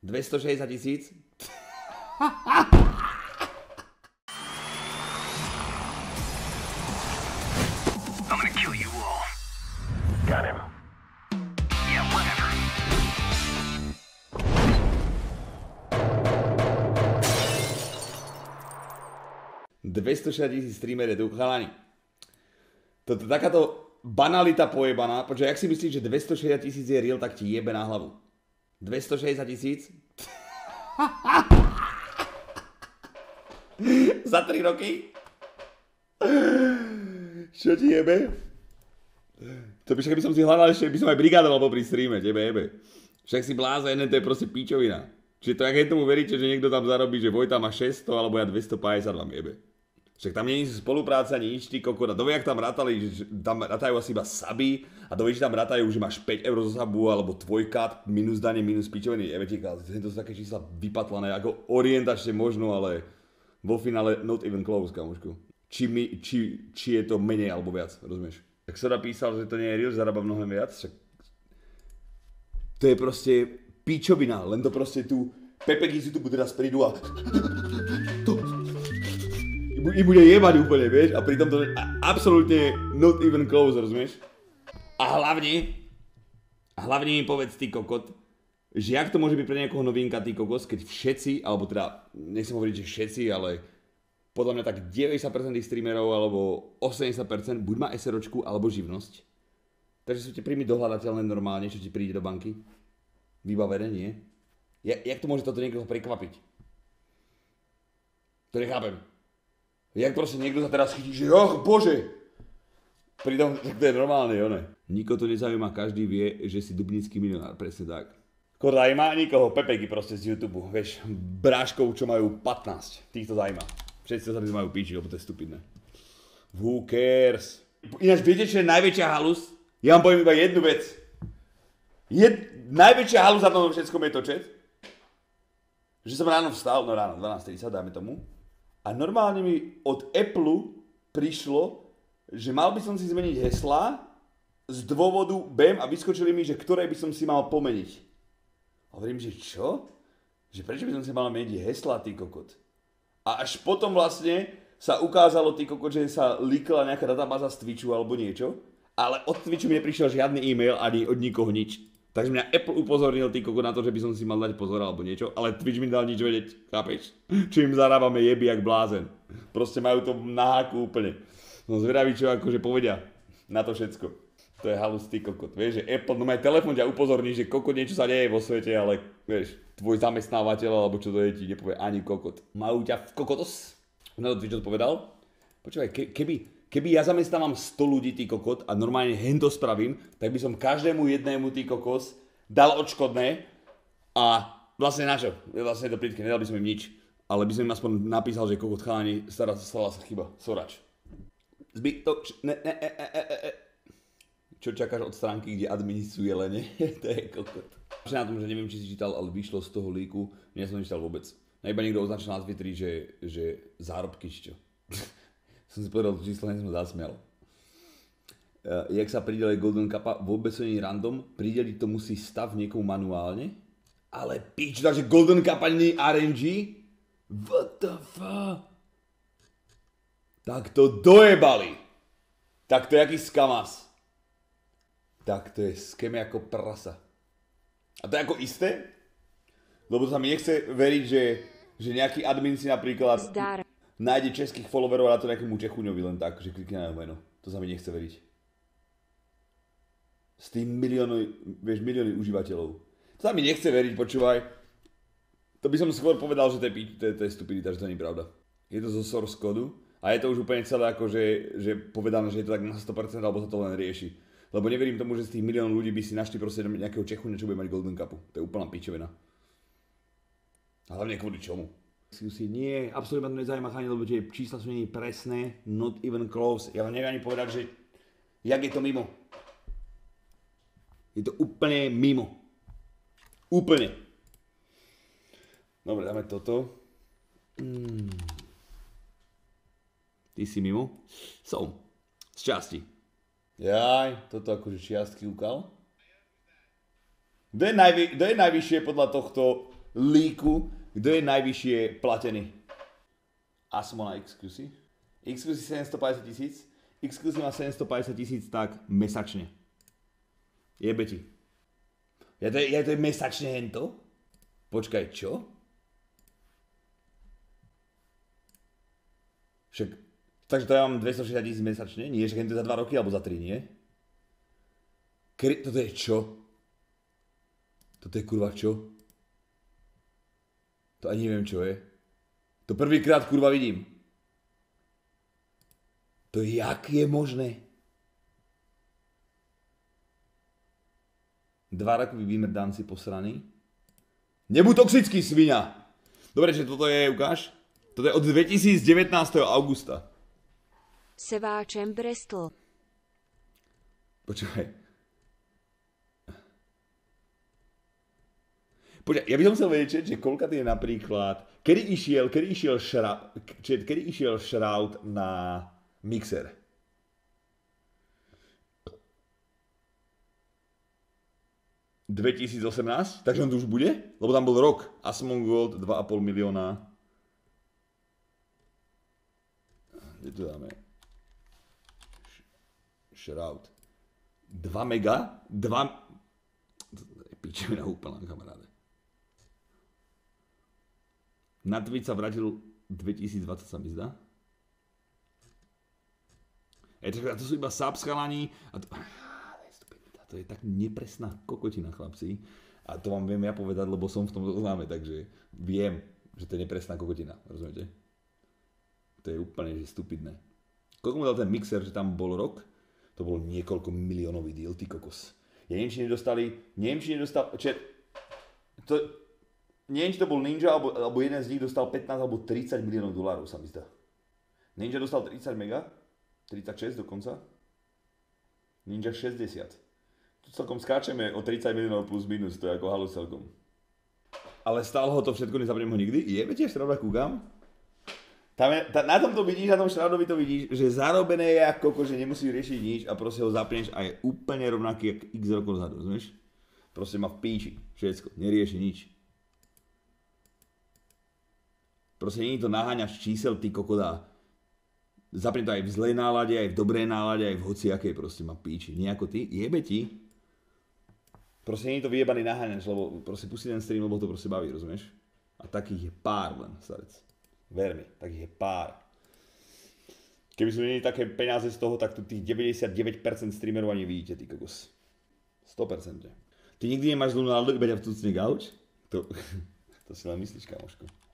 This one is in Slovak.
260 000? I'm gonna kill you all. Got him. Yeah, whatever. $260 000 streamer je tu, chalani. Toto takáto banalita pojebaná, počkaj, jak si myslíš, že 260 000 je real, tak ti jebe na hlavu. 260 000? Za 3 roky? Čo ti jebe? To by však by som si hľadal ešte, by som aj brigádoval popri streame, tebe jebe. Však si blázen, to je proste píčovina. Čiže to, jak tomu veríte, že niekto tam zarobí, že Vojta má 600 alebo ja 250 vám jebe. Však tam nie je spolupráca, nič, ty kokot. A dovie, jak tam rátali, že tam rátajú asi iba saby a dovie, že tam rátajú, že máš 5 € za sabu alebo tvojkat, minus dane, minus pičoviny. Evetika, to sú také čísla vypatlané, ako orientačne možno, ale vo finále not even close, kamošku. Či je to menej alebo viac, rozumieš? Tak Soda písal, že to nie je real, zarába mnohem viac, však to je proste pičovina, len to proste tu Pepeky z YouTube teraz prídu a i bude jebať úplne, vieš, a pritom to je absolútne not even close, rozumieš? A hlavne mi povedz, ty kokot, že jak to môže byť pre nejakého novinka, ty kokos, keď všetci, alebo teda, nechcem hovoriť, že všetci, ale podľa mňa tak 90% tých streamerov, alebo 80% buď má SROčku, alebo živnosť. Takže sú ti príjmy dohľadateľné normálne, čo ti príde do banky. Vybavené, nie? Jak to môže toto niekoho prekvapiť? To nechápem. Jak proste niekto sa teraz chytí, že bože! Pritom, tak to je normálne, jo ne? Nikoho to nezaujíma, každý vie, že si dubnický milionár, presne tak. Koho zajíma? Nikoho, Pepeky proste z YouTube, vieš, bráškov, čo majú 15, týchto zajíma. Všetci sa majú píčiť, lebo to je stupidné. Who cares? Ináč, viete, čo je najväčšia halus? Ja vám poviem iba jednu vec. Najväčšia halus za tom všetkom je to, čet? Že som ráno vstal, no ráno, 12:30, dáme tomu. A normálne mi od Apple prišlo, že mal by som si zmeniť heslá z dôvodu BEM a vyskočili mi, že ktoré by som si mal pomeniť. A hovorím, že čo? Že prečo by som si mal meniť heslá, ty kokot? A až potom vlastne sa ukázalo, ty kokot, že sa líkla nejaká databáza z Twitchu alebo niečo, ale od Twitchu mi neprišiel žiadny e-mail ani od nikoho nič. Takže mňa Apple upozornil, ty kokot, na to, že by som si mal dať pozor alebo niečo, ale Twitch mi dal nič vedieť, chápeš? Čím zarábame jeby jak blázen. Proste majú to na háku úplne. No zvedaví, čo akože povedia na to všetko. To je halus, ty kokot. Vieš, že Apple, no aj telefón ťa upozorní, že kokot niečo sa deje vo svete, ale vieš, tvoj zamestnávateľ alebo čo to je, ti nepovie ani kokot. Majú ťa v kokotos? No to Twitch odpovedal. Počúvaj, keby ja zamestnávam 100 ľudí, ty kokot, a normálne hento spravím, tak by som každému jednému, ty kokos, dal odškodné a vlastne na čo? Vlastne to plitke, nedal by som im nič. Ale by som im aspoň napísal, že kokot chalani, stala sa chyba, sorač. Čo čakáš od stránky, kde admini sú jelene? To je kokot. Na tom, že neviem, či si čítal, ale vyšlo z toho líku, ja som nečítal vôbec. Iba niekto označil na Twitteri, že zárobky, či čo. Som si povedal, že číslo som zasmial. Jak sa prideli Golden Cupa, vôbec to nie je random, prideliť to musí stav niekomu manuálne. Ale pič, takže Golden Cup ani RNG? What the fuck? Tak to dojebali. Tak to je jaký skamas. Tak to je skeme ako prasa. A to je ako isté? Lebo sa mi nechce veriť, že nejaký admin si napríklad nájde českých followerov a na to nejakému Čechuňovi len tak, že klikne na meno. To sa mi nechce veriť. S tým milióny užívateľov. To sa mi nechce veriť, počúvaj. To by som skôr povedal, že to je stupidita, že to nie je pravda. Je to zo source kódu a je to už úplne celé ako, že povedané, že je to tak na 100% alebo sa to len rieši. Lebo neverím tomu, že z tých miliónov ľudí by si našli proste nejakého Čechuňa, čo bude mať Golden Cupu. To je úplná pičovina. A hlavne kvôli čomu? Nie, absolútne ma to nezajíma, lebo tie čísla sú nie presné, not even close. Ja vám neviem ani povedať, že jak je to mimo. Je to úplne mimo. Úplne. Dobre, dáme toto. Ty si mimo? Som. Z časti. Jaj, toto akože čiastky ukal. Kto je najvyššie podľa tohto líku, kto je najvyššie platený. Asmo na Exclusi. Exclusi 750 000. Exclusi má 750 000 tak mesačne. Jebe ti. Ja to je mesačne hento? Počkaj, čo? Však, takže to ja mám 260 000 mesačne? Nie, však hento za 2 roky alebo za 3, nie? Toto je čo? Toto je kurva čo? To ani neviem čo je. To prvýkrát kurva vidím. To jak je možné? 2 rokový výmrdanci posraný. Nebuď toxický, svinia! Dobre, že toto je, ukáž? Toto je od 2019. augusta. Seváčem Brestol. Počkaj. Počkaj, ja by som chcel vedieť, že koľka je napríklad... Kedy išiel Shroud na Mixer? – 2018? Takže on tu už bude? Lebo tam bol rok. Asmongold 2,5 milióna. Kde to dáme? Shroud. 2 mega? 2... Pičevina úplná, kamaráde. Na Twitch sa vrátil 2020, sa mi zdá. A to sú iba subs chalani. A to je tak nepresná kokotina, chlapci. A to vám viem ja povedať, lebo som v tom známe, takže viem, že to je nepresná kokotina. Rozumiete? To je úplne že stupidné. Koľko mu dal ten Mixer, že tam bol rok? To bol niekoľko miliónový deal, ty kokos. Ja neviem, či nedostali, neviem, či to bol Ninja, alebo jeden z nich dostal 15 alebo 30 miliónov dolárov, sa mi zdá. Ninja dostal 30 mega, 36 dokonca. Ninja 60. Tu celkom skáčeme o 30 miliónov plus minus, to je ako halus celkom. Ale stále ho to všetko, nezapnem ho nikdy. Jebe tiež Shrouda kúkam. Na tom to vidíš, na tom Shroudovi to vidíš, že zarobené je ako koko, že nemusíš riešiť nič a proste ho zapneš a je úplne rovnaký jak x rokov dozadu, rozumieš? Proste má v píči, všetko, nerieši nič. Proste nie to naháňaš čísel, ty kokodá. Zapne to aj v zlej nálade, aj v dobrej nálade, aj v hociakej proste má píči. Nie ako ty, jebe ti. Proste nie je to vyjebaný naháňač, lebo proste pustí ten stream, lebo to proste baví, rozumieš? A takých je pár len, starec. Ver mi, takých je pár. Keby sú nie také peniaze z toho, tak tu tých 99% streamerov ani vidíte, ty kokos. 100%. Ty nikdy nemáš zlú náladu, iba ťa vtúcne gauč? To si len myslíš, kamoško.